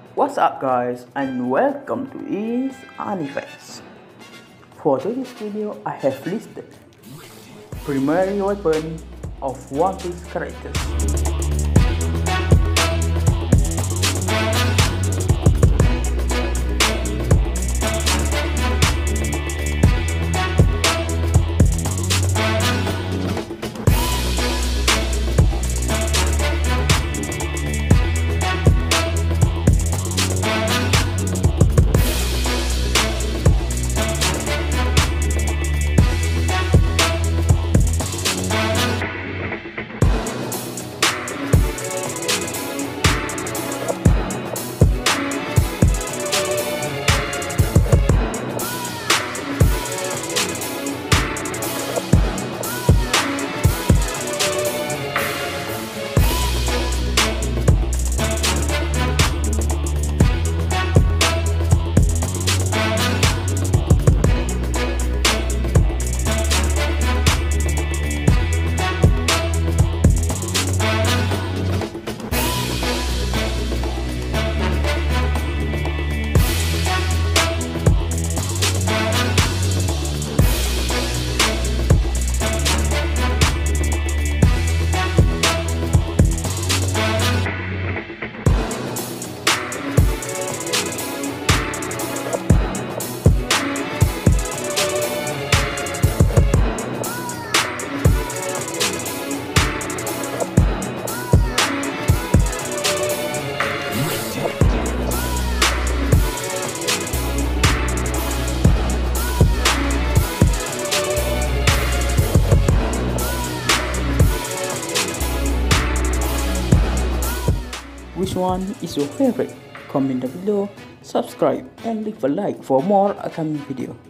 What's up guys, and welcome to ItsAniFacts. For today's video, I have listed primary weapon of One Piece characters. Which one is your favorite? Comment down below, subscribe and leave a like for more upcoming video.